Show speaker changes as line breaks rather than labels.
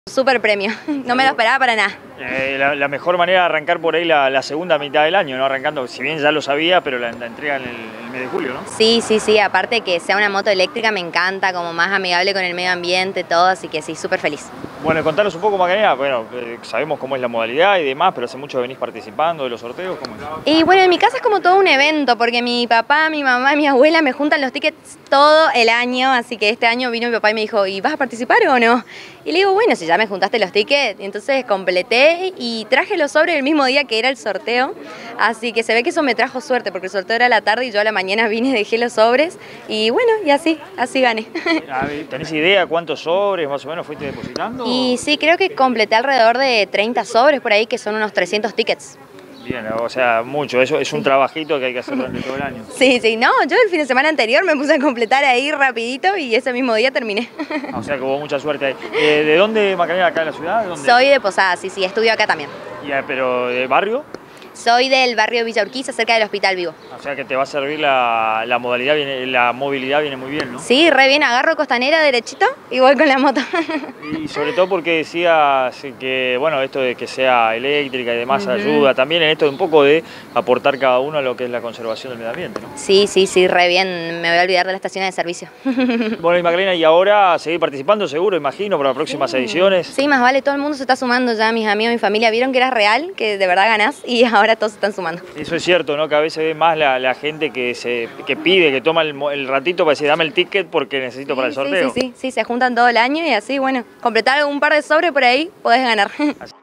Súper premio, no me lo esperaba para nada.
La mejor manera de arrancar por ahí la segunda mitad del año, ¿no? Arrancando, si bien ya lo sabía, pero la entrega en el mes de julio, ¿no?
Sí, aparte que sea una moto eléctrica me encanta, como más amigable con el medio ambiente, todo, así que sí, súper feliz.
Bueno, contanos un poco, Macarena, bueno, sabemos cómo es la modalidad y demás, pero hace mucho que venís participando de los sorteos, ¿cómo es?
Y bueno, en mi casa es como todo un evento, porque mi papá, mi mamá, mi abuela me juntan los tickets todo el año, así que este año vino mi papá y me dijo, ¿y vas a participar o no? Y le digo, bueno, si ya me juntaste los tickets, y entonces completé y traje los sobres el mismo día que era el sorteo, así que se ve que eso me trajo suerte, porque el sorteo era a la tarde y yo a la mañana vine, dejé los sobres, y bueno, y así gané.
¿Tenés idea cuántos sobres más o menos fuiste depositando?
Y sí, creo que completé alrededor de 30 sobres por ahí, que son unos 300 tickets.
Bien, o sea, mucho, eso es un trabajito que hay que hacer durante todo el año.
Sí, no, yo el fin de semana anterior me puse a completar ahí rapidito y ese mismo día terminé.
O sea que hubo mucha suerte ahí. ¿De dónde, Macarena, acá en la ciudad? ¿Dónde?
Soy de Posadas, sí, estudio acá también.
¿Pero de barrio?
Soy del barrio Villa Urquiza, cerca del Hospital Vivo.
O sea que te va a servir la modalidad, la movilidad viene muy bien, ¿no?
Sí, re bien, agarro Costanera derechito y voy con la moto.
Y sobre todo porque decías que, bueno, esto de que sea eléctrica y demás ayuda también en esto de un poco de aportar cada uno a lo que es la conservación del medio ambiente, ¿no?
Sí, re bien, me voy a olvidar de las estaciones de servicio.
Bueno, y Macarena, y ahora seguir participando seguro, imagino, para las próximas ediciones.
Sí, más vale, todo el mundo se está sumando ya, mis amigos, mi familia, vieron que eras real, que de verdad ganás y ahora todos se están sumando.
Eso es cierto, ¿no? Que a veces ve más la gente que pide, que toma el ratito para decir, dame el ticket porque necesito para el sorteo.
Sí, se juntan todo el año y así, bueno, completar un par de sobres por ahí, podés ganar.